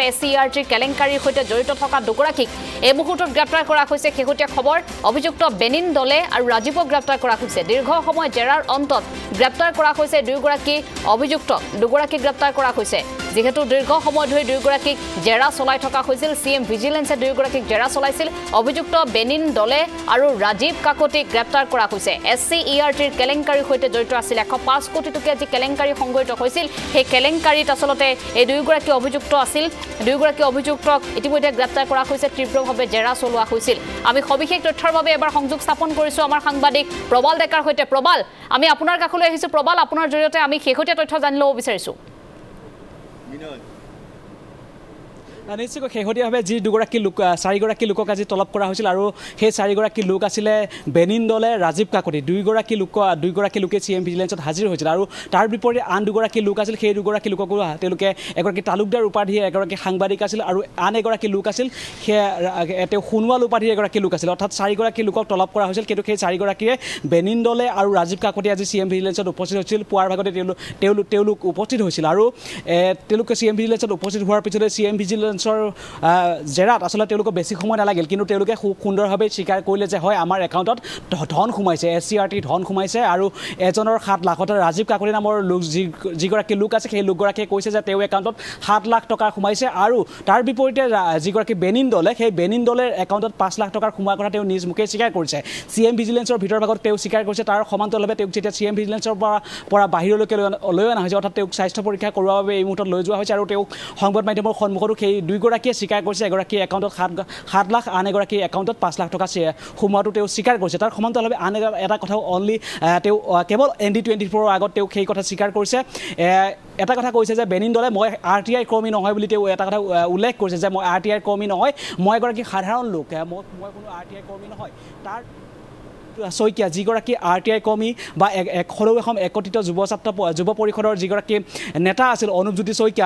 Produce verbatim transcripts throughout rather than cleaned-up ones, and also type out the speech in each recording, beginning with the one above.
S C R টিৰ কেলেংকাৰীৰ সৈতে জড়িত থকা দুগৰাকীক এই মুহূৰ্তত গ্ৰেপ্তাৰ কৰা হৈছে শেহতীয়া খবৰ অভিযুক্ত বেনিন দলে আৰু ৰাজীৱক গ্ৰেপ্তাৰ কৰা হৈছে দীৰ্ঘ সময় জেৰাৰ অন্তত গ্ৰেপ্তাৰ কৰা হৈছে দুগৰাকী অভিযুক্ত দুগৰাকী গ্ৰেপ্তাৰ কৰা হৈছে যেহেতু দীৰ্ঘ সময় ধৰি দুগৰাকীক জেৰা চলাই থকা হৈছিল সিএম ভিজিলেন্সে দুগৰাকীক জেৰা চলাইছিল অভিযুক্ত বেনিন দলে আৰু ৰাজীৱ কাকতিক গ্ৰেপ্তাৰ কৰা হৈছে এছ চি ই আৰ টিৰ কেলেংকাৰীৰ সৈতে জড়িত আছিল এশ পাঁচ কোটি টকীয়া যি কেলেংকাৰী সংঘটিত হৈছিল সেই কেলেংকাৰীত আচলতে এই দুগৰাকী অভিযুক্ত আছিল দুগৰাকী অভিযুক্তক ইতিমধ্যে গ্ৰেপ্তাৰ কৰা হৈছে তীব্ৰভাৱে জেৰা চলোৱা হৈছিল আমি সবিশেষ তথ্যৰ বাবে এবাৰ সংযোগ স্থাপন কৰিছো আমাৰ সাংবাদিক প্ৰবাল ডেকাৰ সৈতে প্ৰবাল আমি আপোনাৰ কাষলৈ আহিছো প্ৰবাল আপোনাৰ জৰিয়তে আমি শেহতীয়া তথ্য জানিব বিচাৰিছো নিশ্চয়কৈ শেহতীয়াভাৱে যি দুগৰাকী লোক চাৰিগৰাকী লোকক আজি তলব কৰা হৈছিল আৰু সেই চাৰিগৰাকী লোক আছিলে বেনিন দলে ৰাজীৱ কাকতি দুইগৰাকী লোক দুইগৰাকী লোকে চি এম ভিজিলেন্সত হাজিৰ হৈছিল আৰু তাৰ বিপৰীতে আন দুগৰাকী লোক আছিল সেই দুগৰাকী লোককো তেওঁলোকে এগৰাকী তালুকদাৰ উপাধিৰে এগৰাকী সাংবাদিক আছিল আৰু আন এগৰাকী লোক আছিল সেই তেওঁ সোণোৱাল উপাধিৰ এগৰাকী লোক আছিল অৰ্থাৎ চাৰিগৰাকী লোকক তলব কৰা হৈছিল কিন্তু সেই চাৰিগৰাকীয়ে বেনিন দলে আৰু ৰাজীৱ কাকতি আজি চি এম ভিজিলেন্সত উপস্থিত হৈছিল পুৱাৰ ভাগতে তেওঁলোক তেওঁলোক তেওঁলোক উপস্থিত হৈছিল আৰু তেওঁলোকে চি এম ভিজিলেন্সত উপস্থিত হোৱাৰ পিছতে চি এম ভিজিলেন্স জেৰাত আচলতে তেওঁলোকক বেছি সময় নালাগিল কিন্তু তেওঁলোকে খুব সুন্দৰভাৱে স্বীকাৰ কৰিলে যে হয় আমাৰ একাউণ্টত ধন সোমাইছে এছ চি আৰ টি ধন সোমাইছে আৰু এজনৰ সাত লাখ অৰ্থাৎ ৰাজীৱ কাকতি নামৰ লোক যি যিগৰাকী লোক আছে সেই লোকগৰাকীয়ে কৈছে যে তেওঁ একাউণ্টত সাত লাখ টকা সোমাইছে আৰু তাৰ বিপৰীতে যিগৰাকী বেনিন দলে সেই বেনিন দলেৰ একাউণ্টত পাঁচ লাখ টকাৰ সোমোৱাৰ কথা তেওঁ নিজ মুখে স্বীকাৰ কৰিছে চি এম ভিজিলেন্সৰ ভিতৰৰ ভাগত তেওঁ স্বীকাৰ কৰিছে তাৰ সমান্তৰালভাৱে তেওঁক যেতিয়া চি এম ভিজিলেন্সৰ পৰা পৰা বাহিৰলৈকে লৈ অনা হৈছে অৰ্থাৎ তেওঁক স্বাস্থ্য পৰীক্ষা কৰোৱাৰ বাবে এই মুহূৰ্তত লৈ যোৱা হৈছে আৰু তেওঁক সংবাদ মাধ্যমৰ সন্মুখতো সেই দুইগৰাকীয়ে স্বীকাৰ কৰিছে এগৰাকী একাউণ্টত সাত সাত লাখ আন এগৰাকী একাউণ্টত পাঁচ লাখ টকা সোমোৱাটো তেওঁ স্বীকাৰ কৰিছে তাৰ সমান্তৰালভাৱে আন এটা কথাও অনলি তেওঁ কেৱল এন ডি টুৱেণ্টি ফ'ৰৰ আগত তেওঁ সেই কথা স্বীকাৰ কৰিছে এটা কথা কৈছে যে বেনিন দলে মই আৰ টি আইৰ কৰ্মী নহয় বুলি তেওঁ এটা কথা উল্লেখ কৰিছে যে মই আৰ টি আইৰ কৰ্মী নহয় মই এগৰাকী সাধাৰণ লোক মই মই কোনো আৰ টি আইৰ কৰ্মী নহয় তাৰ শইকীয়া যিগৰাকী আৰ টি আই কৰ্মী বা সৰু এখন একত্ৰিত যুৱ ছাত্ৰ যুৱ পৰিষদৰ যিগৰাকী নেতা আছিল অনুপজ্যোতি শইকীয়া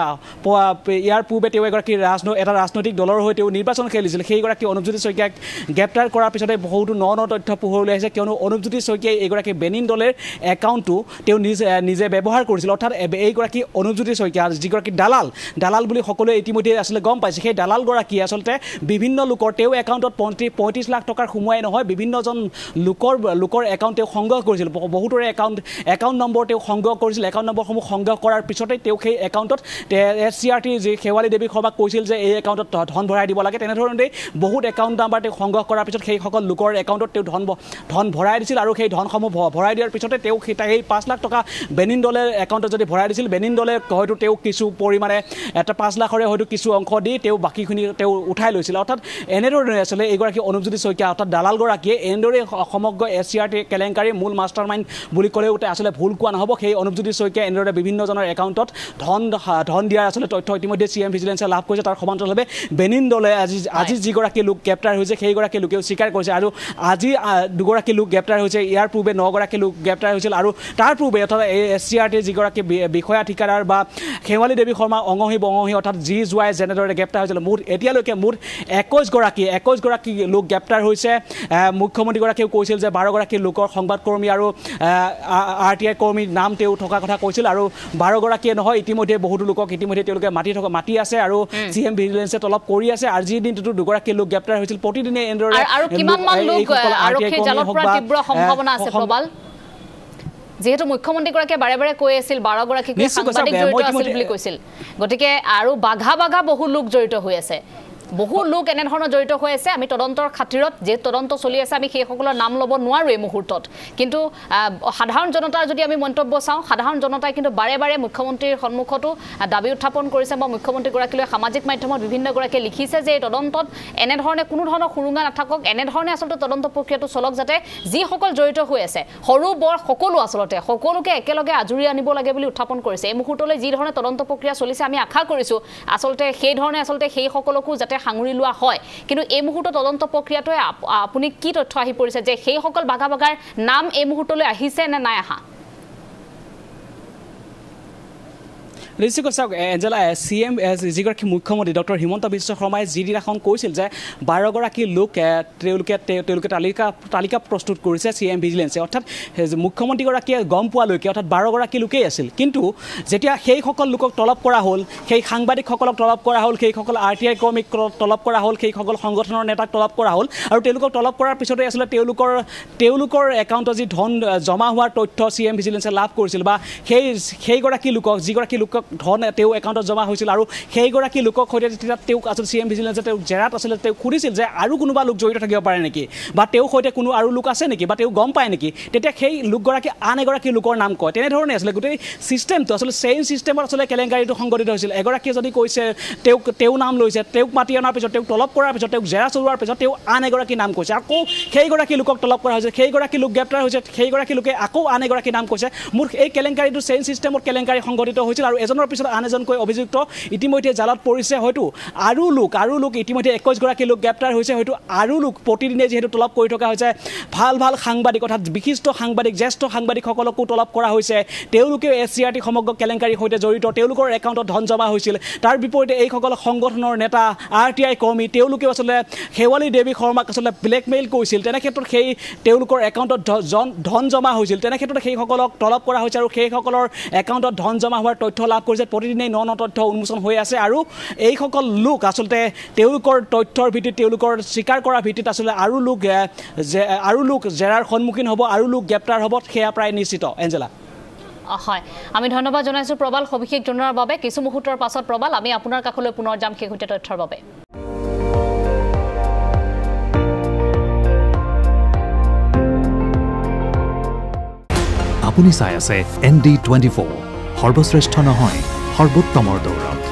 ইয়াৰ পূৰ্বে তেওঁ এগৰাকী ৰাজনৈ এটা ৰাজনৈতিক দলৰ হৈ তেওঁ নিৰ্বাচন খেলিছিল সেইগৰাকী অনুপজ্যোতি শইকীয়াক গ্ৰেপ্তাৰ কৰাৰ পিছতে বহুতো ন ন তথ্য পোহৰলৈ আহিছে কিয়নো অনুপজ্যোতি শইকীয়াই এইগৰাকী বেনিন দলেৰ একাউণ্টটো তেওঁ নিজে নিজে ব্যৱহাৰ কৰিছিল অৰ্থাৎ এইগৰাকী অনুপজ্যোতি শইকীয়া যিগৰাকী দালাল দালাল বুলি সকলোৱে ইতিমধ্যে আচলতে গম পাইছে সেই দালালগৰাকী আচলতে বিভিন্ন লোকৰ তেওঁ একাউণ্টত পঁয়ত্ৰিছ পঁয়ত্ৰিছ লাখ টকাৰ সোমোৱাই নহয় বিভিন্নজন লোকৰ লোকৰ একাউণ্ট তেওঁ সংগ্ৰহ কৰিছিল বহুতৰে একাউণ্ট একাউণ্ট নম্বৰ তেওঁ সংগ্ৰহ কৰিছিল একাউণ্ট নম্বৰসমূহ সংগ্ৰহ কৰাৰ পিছতে তেওঁ সেই একাউণ্টত এছ চি আৰ টি যি শেৱালী দেৱী সভাক কৈছিল যে এই একাউণ্টত ধন ভৰাই দিব লাগে তেনেধৰণে বহুত একাউণ্ট নাম্বাৰ তেওঁ সংগ্ৰহ কৰাৰ পিছত সেইসকল লোকৰ একাউণ্টত তেওঁ ধন ধন ভৰাই দিছিল আৰু সেই ধনসমূহ ভৰাই দিয়াৰ পিছতে তেওঁ সেই পাঁচ লাখ টকা বেনিন দলেৰ একাউণ্টত যদি ভৰাই দিছিল বেনিন দলে হয়তো তেওঁ কিছু পৰিমাণে এটা পাঁচ লাখৰে হয়তো কিছু অংশ দি তেওঁ বাকীখিনি তেওঁ উঠাই লৈছিল অৰ্থাৎ এনেধৰণে আচলতে এইগৰাকী অনুপজ্যোতি শইকীয়া অৰ্থাৎ দালালগৰাকীয়ে এনেদৰে সমগ্ৰ এছ চি আৰ টি কেলেংকাৰী মূল মাষ্টাৰ মাইণ্ড বুলি ক'লেও আচলতে ভুল কোৱা নহ'ব সেই অনুপজ্যোতি শইকীয়া এনেদৰে বিভিন্নজনৰ একাউণ্টত ধন ধন দিয়াৰ আচলতে তথ্য ইতিমধ্যে চি এম ভিজিলেন্সে লাভ কৰিছে তাৰ সমান্তৰালভাৱে বেনিন দলে আজি আজি যিগৰাকী লোক গ্ৰেপ্তাৰ হৈছে সেইগৰাকী লোকেও স্বীকাৰ কৰিছে আৰু আজি দুগৰাকী লোক গ্ৰেপ্তাৰ হৈছে ইয়াৰ পূৰ্বে নগৰাকী লোক গ্ৰেপ্তাৰ হৈছিল আৰু তাৰ পূৰ্বে অৰ্থাৎ এই এছ চি আৰ টিৰ যিগৰাকী বিষয়া ঠিকাদাৰ বা শেৱালী দেৱী শৰ্মা অঙহী বঙহী অৰ্থাৎ জি জোৱাই যেনেদৰে গ্ৰেপ্তাৰ হৈছিল মুঠ এতিয়ালৈকে মুঠ একৈছগৰাকী একৈছগৰাকী লোক গ্ৰেপ্তাৰ হৈছে মুখ্যমন্ত্ৰীগৰাকীয়েও কৈছিল যে বাৰগৰাকী লোকৰ সংবাদকৰ্মী আৰু আৰ টি আই কৰ্মীৰ নাম তেওঁ থকা কথা কৈছিল আৰু বাৰগৰাকীয়ে নহয় ইতিমধ্যে বহুতো লোকক ইতিমধ্যে তেওঁলোকে মাতি থকা মাতি আছে আৰু চি এম ভিজিলেন্সে তলব কৰি আছে আজিৰ দিনটোতো দুগৰাকী লোক গ্ৰেপ্তাৰ হৈছিল প্ৰতিদিনে এনেদৰে আৰু কিমানমান লোক আৰক্ষী জালত পৰা তীব্ৰ সম্ভাৱনা আছে প্ৰবাল যেহেতু মুখ্যমন্ত্ৰীগৰাকীয়ে বাৰে বাৰে কৈ আছিল বাৰগৰাকীক সাংবাদিক জড়িত আছিল বুলি কৈছিল গতিকে আৰু বাঘা বাঘা বহু লোক জড়িত হৈ আছে বহু লোক এনেধৰণৰ জড়িত হৈ আছে আমি তদন্তৰ খাতিৰত যে তদন্ত চলি আছে আমি সেইসকলৰ নাম ল'ব নোৱাৰোঁ এই মুহূৰ্তত কিন্তু সাধাৰণ জনতাৰ যদি আমি মন্তব্য চাওঁ সাধাৰণ জনতাই কিন্তু বাৰে বাৰে মুখ্যমন্ত্ৰীৰ সন্মুখতো দাবী উত্থাপন কৰিছে বা মুখ্যমন্ত্ৰীগৰাকীলৈ সামাজিক মাধ্যমত বিভিন্নগৰাকীয়ে লিখিছে যে এই তদন্তত এনেধৰণে কোনো ধৰণৰ সুৰুঙা নাথাকক এনেধৰণে আচলতে তদন্ত প্ৰক্ৰিয়াটো চলক যাতে যিসকল জড়িত হৈ আছে সৰু বৰ সকলো আচলতে সকলোকে একেলগে আজৰি আনিব লাগে বুলি উত্থাপন কৰিছে এই মুহূৰ্তলৈ যি ধৰণে তদন্ত প্ৰক্ৰিয়া চলিছে আমি আশা কৰিছোঁ আচলতে সেই ধৰণে আচলতে সেইসকলকো যাতে সাঙুৰি লোৱা হয় কিন্তু এই মুহূৰ্তত তদন্ত প্ৰক্ৰিয়াটোৱে আপুনি কি তথ্য আহি পৰিছে যে সেইসকল বাঘা বাঘাৰ নাম এই মুহূৰ্তলৈ আহিছে নে নাই আহা নিশ্চয় চাওক এঞ্জেলা চি এম যিগৰাকী মুখ্যমন্ত্ৰী ডক্টৰ হিমন্ত বিশ্ব শৰ্মাই যিদিনাখন কৈছিল যে বাৰগৰাকী লোক তেওঁলোকে তেওঁলোকে তালিকা তালিকা প্ৰস্তুত কৰিছে চি এম ভিজিলেন্সে অৰ্থাৎ মুখ্যমন্ত্ৰীগৰাকীয়ে গম পোৱালৈকে অৰ্থাৎ বাৰগৰাকী লোকেই আছিল কিন্তু যেতিয়া সেইসকল লোকক তলব কৰা হ'ল সেই সাংবাদিকসকলক তলব কৰা হ'ল সেইসকল আৰ টি আই কৰ্মীক তলব কৰা হ'ল সেইসকল সংগঠনৰ নেতাক তলব কৰা হ'ল আৰু তেওঁলোকক তলব কৰাৰ পিছতে আচলতে তেওঁলোকৰ তেওঁলোকৰ একাউণ্টত যি ধন জমা হোৱাৰ তথ্য চি এম ভিজিলেন্সে লাভ কৰিছিল বা সেই সেইগৰাকী লোকক যিগৰাকী লোকক ধন তেওঁ একাউণ্টত জমা হৈছিল আৰু সেইগৰাকী লোকক সৈতে তেতিয়া তেওঁক আচলতে চি এম ভিজিলেন্সে তেওঁ জেৰাত আচলতে তেওঁ সুধিছিল যে আৰু কোনোবা লোক জড়িত থাকিব পাৰে নেকি বা তেওঁ সৈতে কোনো আৰু লোক আছে নেকি বা তেওঁ গম পায় নেকি তেতিয়া সেই লোকগৰাকী আন এগৰাকী লোকৰ নাম কয় তেনেধৰণে আচলতে গোটেই ছিষ্টেমটো আচলতে চেইন ছিষ্টেমত আচলতে কেলেংকাৰীটো সংঘটিত হৈছিল এগৰাকীয়ে যদি কৈছে তেওঁক তেওঁ নাম লৈছে তেওঁক মাতি অনাৰ পিছত তেওঁক তলব কৰাৰ পিছত তেওঁক জেৰা চলোৱাৰ পিছত তেওঁ আন এগৰাকী নাম কৈছে আকৌ সেইগৰাকী লোকক তলব কৰা হৈছে সেইগৰাকী লোক গ্ৰেপ্তাৰ হৈছে সেইগৰাকী লোকে আকৌ আন এগৰাকী নাম কৈছে মোৰ এই কেলেংকাৰীটো চেইন ছিষ্টেমত কেলেংকাৰী সংঘটিত হৈছিল আৰু এজনৰ পিছত আন এজনকৈ অভিযুক্ত ইতিমধ্যে জালত পৰিছে হয়তো আৰু লোক আৰু লোক ইতিমধ্যে একৈছগৰাকী লোক গ্ৰেপ্তাৰ হৈছে হয়তো আৰু লোক প্ৰতিদিনে যিহেতু তলব কৰি থকা হৈছে ভাল ভাল সাংবাদিক অৰ্থাৎ বিশিষ্ট সাংবাদিক জ্যেষ্ঠ সাংবাদিকসকলকো তলব কৰা হৈছে তেওঁলোকে এছ চি আৰ টি সমগ্ৰ কেলেংকাৰীৰ সৈতে জড়িত তেওঁলোকৰ একাউণ্টত ধন জমা হৈছিল তাৰ বিপৰীতে এইসকল সংগঠনৰ নেতা আৰ টি আই কৰ্মী তেওঁলোকেও আচলতে শেৱালী দেৱী শৰ্মাক আচলতে ব্লেকমেইল কৰিছিল তেনে ক্ষেত্ৰত সেই তেওঁলোকৰ একাউণ্টত ধন জমা হৈছিল তেনে ক্ষেত্ৰত সেইসকলক তলব কৰা হৈছে আৰু সেইসকলৰ একাউণ্টত ধন জমা হোৱাৰ তথ্য লাভ কৰিছে প্ৰতিদিনে ন ন তথ্য উন্মোচন হৈ আছে আৰু এইসকল লোক আচলতে তেওঁলোকৰ তথ্যৰ ভিত্তিত তেওঁলোকৰ স্বীকাৰ কৰাৰ ভিত্তিত আচলতে আৰু লোক আৰু লোক জেৰাৰ সন্মুখীন হ'ব আৰু লোক গ্ৰেপ্তাৰ হ'ব সেয়া প্ৰায় নিশ্চিত এঞ্জেলা হয় আমি ধন্যবাদ জনাইছোঁ প্ৰবাল সবিশেষ জনোৱাৰ বাবে কিছু মুহূৰ্তৰ পাছত প্ৰবাল আমি আপোনাৰ কাষলৈ পুনৰ যাম শেহতীয়া তথ্যৰ বাবে আপুনি চাই আছে এন ডি টুৱেণ্টি ফ'ৰ সৰ্বশ্ৰেষ্ঠ নহয় সৰ্বোত্তমৰ দৌৰ